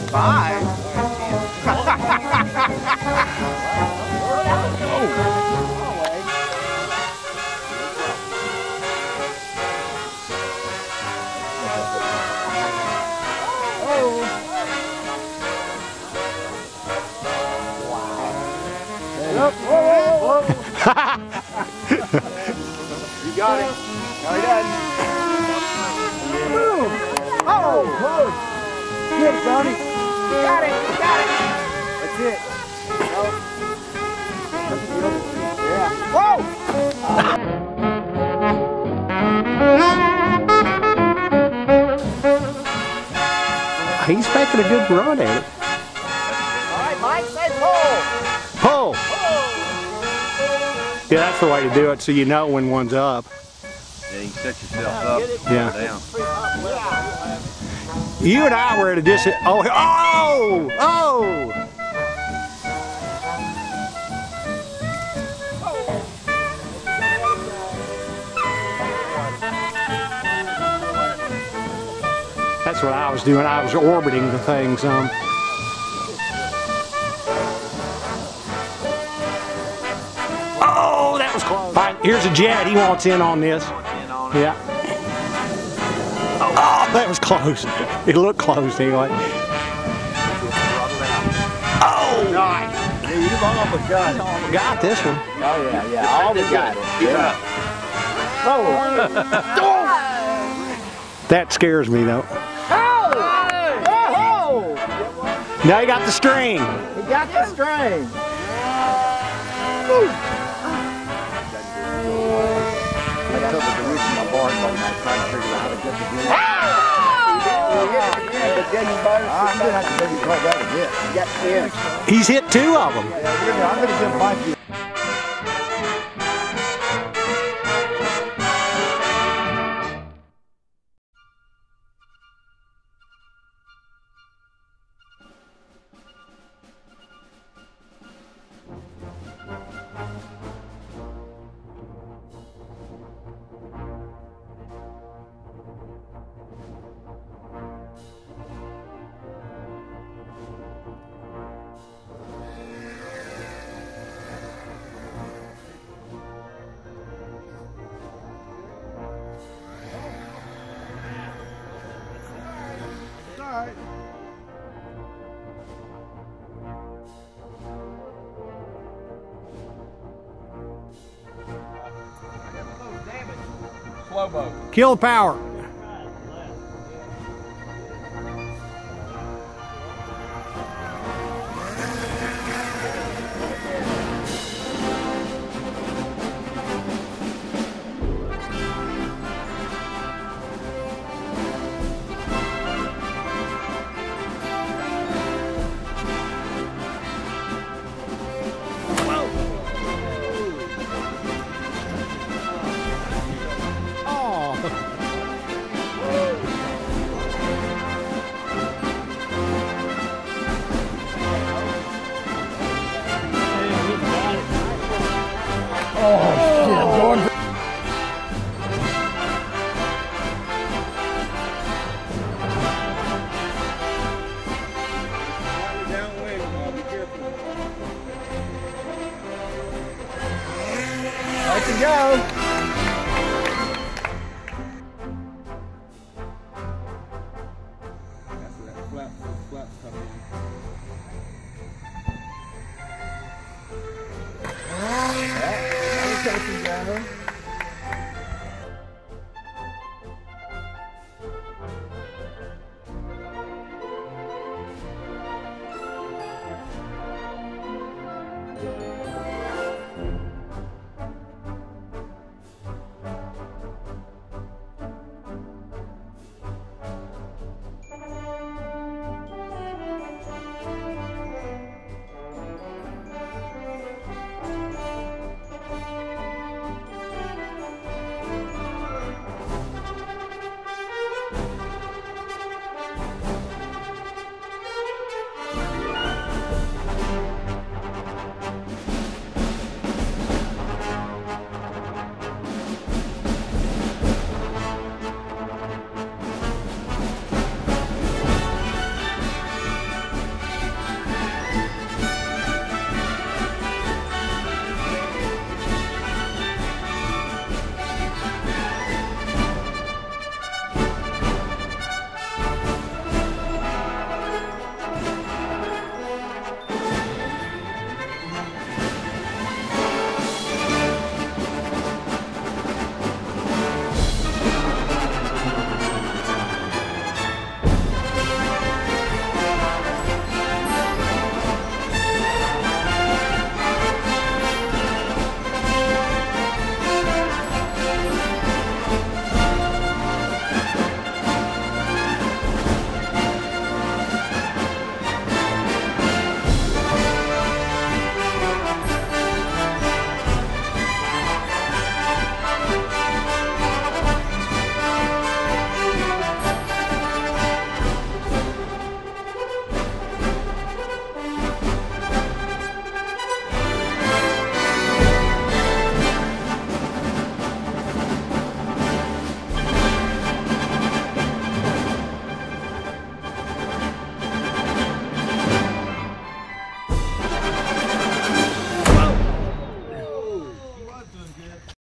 5. You got it. No, he doesn't. Oh, close. Get it, Tony. Got it. Got it. That's it. Yeah. Whoa! He's making a good run at it. All right, Mike, say pull. Pull. Yeah, that's the way to do it, so you know when one's up. Yeah, you can set yourself up, Yeah. down. You and I were at a distance. Oh, oh, oh! That's what I was doing. I was orbiting the thing some. Oh, that was close. All right, here's a jet. He wants in on this. Yeah. Oh, that was close. It looked close anyway. Oh! Nice. Yeah, you've almost got it. Got this one. Oh, yeah. Almost got it. Keep it up. Oh. That scares me though. Oh! Now you got the string. He got the string. I took the reach in my bark on that, trying to figure out how to get the deal. I'm going to have to maybe try that again. You got 10. He's hit 2 of them. I'm going to give Mike you. Slow boat. Kill power. Let you go. That's where that flaps come in. Well, I'm taking down.